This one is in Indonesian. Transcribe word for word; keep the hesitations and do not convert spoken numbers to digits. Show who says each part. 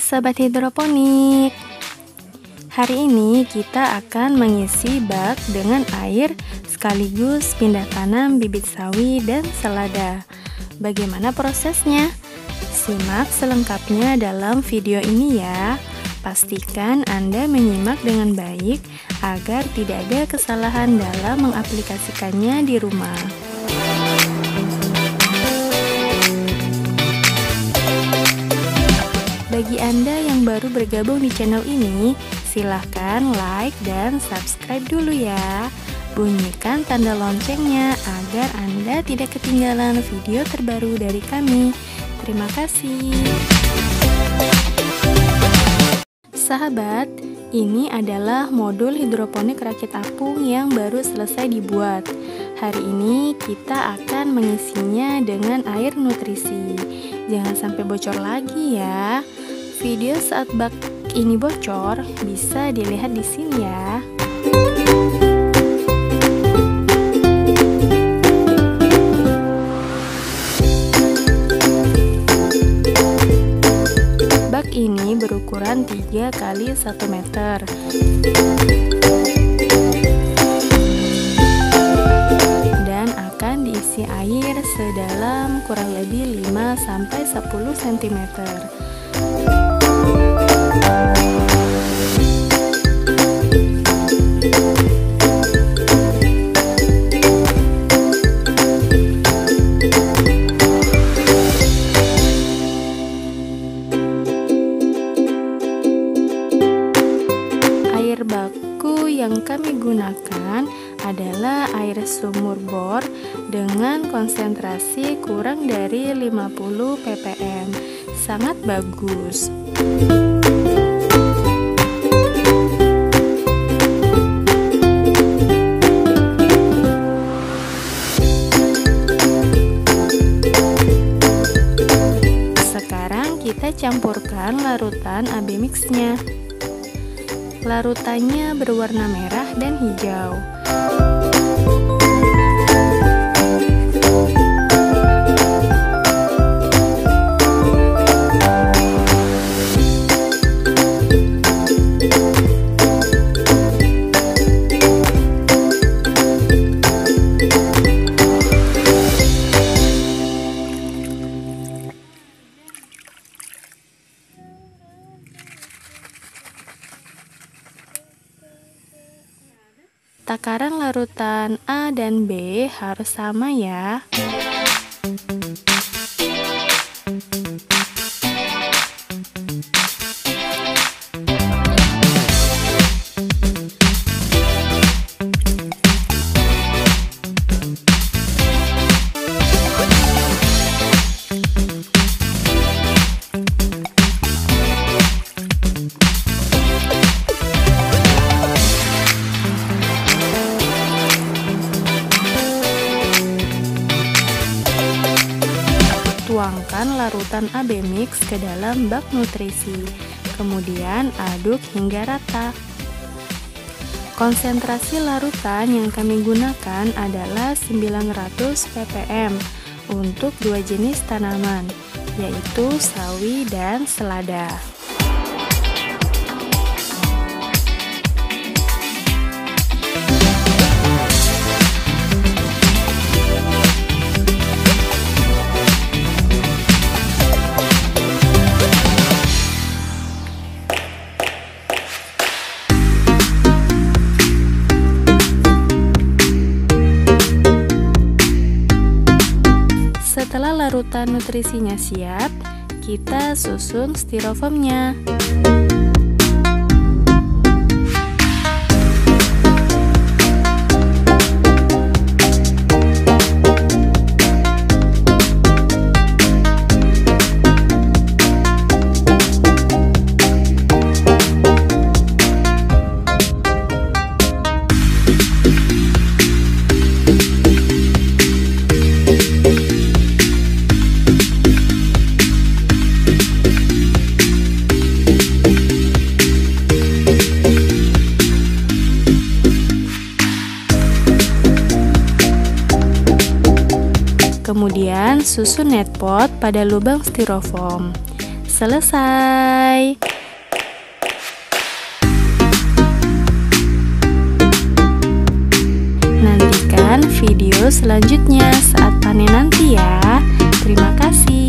Speaker 1: Sobat Hidroponik. Hari ini kita akan mengisi bak dengan air sekaligus pindah tanam bibit sawi dan selada. Bagaimana prosesnya? Simak selengkapnya dalam video ini ya. Pastikan Anda menyimak dengan baik agar tidak ada kesalahan dalam mengaplikasikannya di rumah. Bagi Anda yang baru bergabung di channel ini, silahkan like dan subscribe dulu ya. Bunyikan tanda loncengnya agar Anda tidak ketinggalan video terbaru dari kami. Terima kasih. Sahabat, ini adalah modul hidroponik rakit apung yang baru selesai dibuat. Hari ini kita akan mengisinya dengan air nutrisi. Jangan sampai bocor lagi ya. Video saat bak ini bocor bisa dilihat di sini ya. Bak ini berukuran tiga kali satu meter. Dan akan diisi air sedalam kurang lebih lima sampai sepuluh sentimeter. Air baku yang kami gunakan adalah air sumur bor dengan konsentrasi kurang dari lima puluh ppm. Sangat bagus. Sekarang kita campurkan larutan A B mix-nya. Larutannya berwarna merah dan hijau. Takaran larutan A dan B harus sama ya. Tuangkan larutan A B mix ke dalam bak nutrisi, kemudian aduk hingga rata. Konsentrasi larutan yang kami gunakan adalah sembilan ratus ppm untuk dua jenis tanaman, yaitu sawi dan selada. Setelah larutan nutrisinya siap, kita susun styrofoamnya. Kemudian susun netpot pada lubang styrofoam. selesai. Nantikan video selanjutnya saat panen nanti ya. Terima kasih.